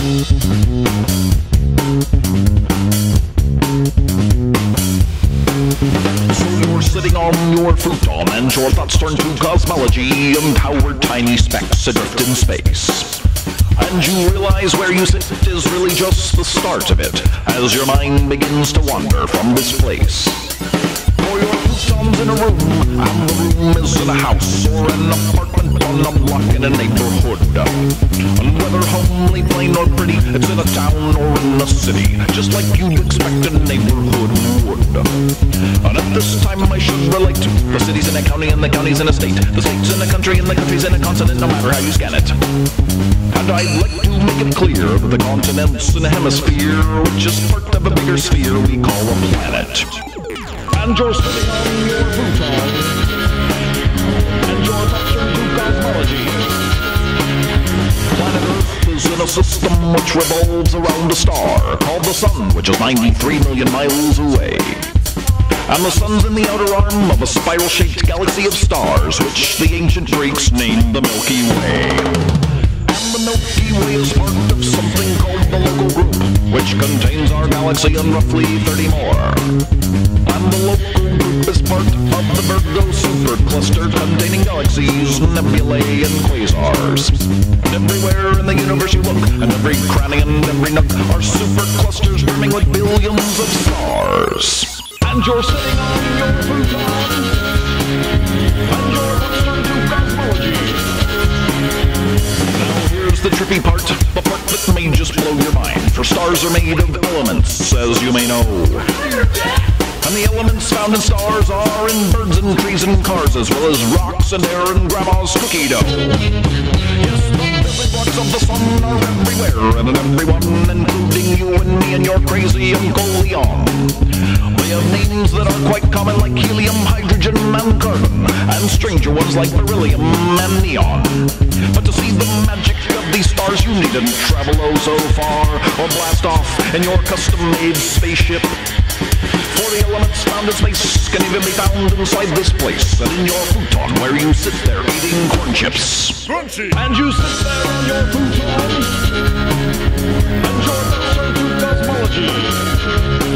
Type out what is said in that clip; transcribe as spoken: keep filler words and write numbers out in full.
So you're sitting on your futon and your thoughts turn to cosmology and how we're tiny specks adrift in space. And you realize where you sit is really just the start of it, as your mind begins to wander from this place. For your futon's in a room, and the room is in a house, or an apartment on a block in a neighborhood. And whether homely, plain, or pretty, it's in a town or in a city, just like you'd expect a neighborhood would. And at this time I should relate, the city's in a county and the county's in a state, the state's in a country and the country's in a continent, no matter how you scan it. And I'd like to make it clear that the continent's in a hemisphere, which is part of a bigger sphere we call a planet. And you're sitting on your futon, and your thoughts turn to cosmology. Planet Earth is in a system which revolves around a star called the Sun, which is ninety-three million miles away. And the Sun's in the outer arm of a spiral-shaped galaxy of stars, which the ancient Greeks named the Milky Way. And the Milky Way is part of something called the Local Group, which contains our galaxy and roughly thirty more. And the Local Group is part of the Virgo supercluster containing galaxies, nebulae, and quasars. And everywhere in the universe you look, and every cranny and every nook, are superclusters brimming with billions of stars. And you're sitting on your futon, and your thoughts turn to cosmology. Now here's the trippy part, the part that may just blow your mind. For stars are made of elements, as you may know. And the elements found in stars are in birds and trees and cars, as well as rocks and air and grandma's cookie dough. Yes, the building blocks of the sun are everywhere, and in everyone, including you and me and your crazy Uncle Leon. They have names that are quite common, like helium, hydrogen, and carbon, and stranger ones like beryllium and neon. But to see the magic of these stars, you needn't travel oh so far, or blast off in your custom-made spaceship. For the elements found in space can even be found inside this place, and in your futon, where you sit there eating corn chips. Crunchy. And you sit there on your futon, and your thoughts turn to cosmology.